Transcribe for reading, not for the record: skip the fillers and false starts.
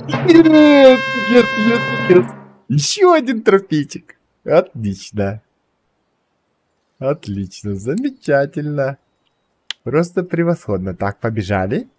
Нет, нет, нет, нет. Еще один трофейчик. Отлично. Отлично, замечательно. Просто превосходно. Так, побежали.